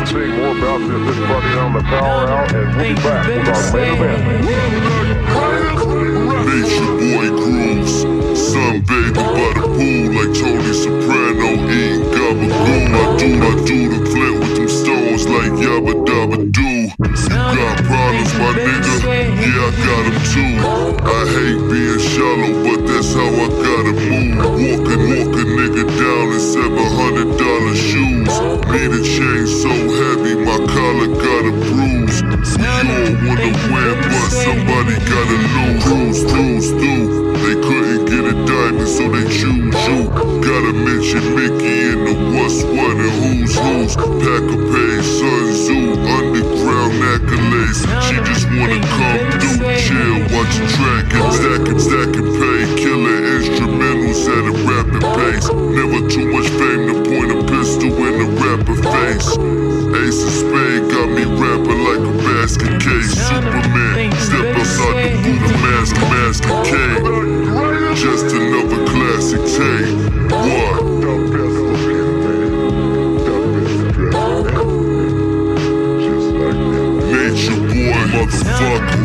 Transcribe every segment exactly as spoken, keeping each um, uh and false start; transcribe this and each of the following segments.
anything more about this, this party on the power out, and we'll be back with our main event. Nature boy grooves, sunbathing by the pool like Tony Soprano eating gabagool. I do, I do the flip with them stones like yabba dabba doo. You got problems, my nigga? Yeah, I got them too. I hate being shallow, but that's how I gotta move. Walking, walk a nigga down in seven hundred dollar shoes. Need a chain so heavy, my collar got a bruise. We all wanna win, but somebody gotta lose. Cruise, cruise through. They couldn't get a diamond, so they choose you. Gotta mention Mickey in the what's what and who's who's. Pack a page, Sun Zoo, underground accolades. She just wanna come through, chill, watch a track and stacking, stacking pay. Killer instrumentals at a rapid pace. Never too much fame to point a pistol in a rapper face. Ace of Spade got me rapping like a basket case. Superman, step outside the Buddha mask, mask and cave. Just another classic tape. What? The best looking man, the best dressed man, just like that. Nature boy, motherfucker.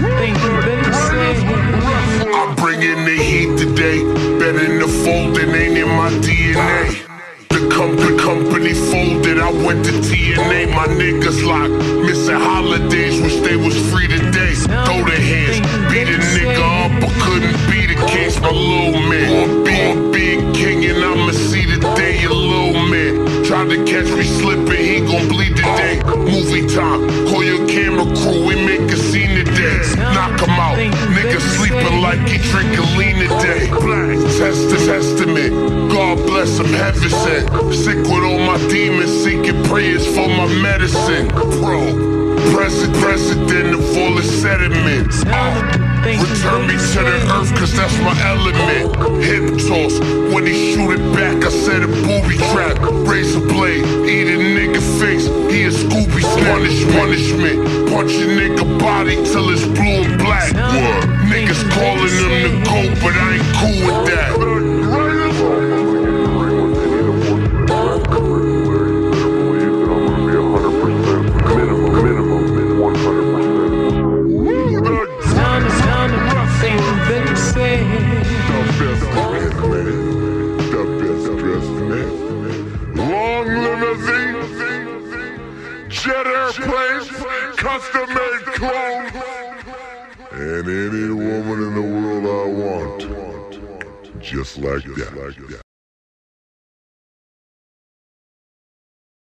I'm bringing the heat today. Better than the folding, ain't in my D N A. The company, company folded, I went to T N A. My niggas locked, missing holidays, wish they was free today. Throw the hands, beat a nigga up, but couldn't be the case. My little man, being big king, and I'ma see the day. Your little man tried to catch me slipping, he gon' bleed today. Movie time, call your camera crew, we make a scene today. Knock him out, nigga sleeping like he drinking lean today. Test testament, God bless him, heaven sent. Sick with all my demons, seeking prayers for my medicine. Bro, president, president of all the sediments. Uh, return me to the earth, cause that's my element. Hip toss, when he shoot it back, I said a booby trap. Razor blade, eat a nigga face, he a Scooby Punish, punishment, punch a nigga body till it's blue and black. What? Niggas calling him the GOAT, but I ain't cool with that. Jet airplanes, custom-made clothes, and any woman in the world I want, just like that.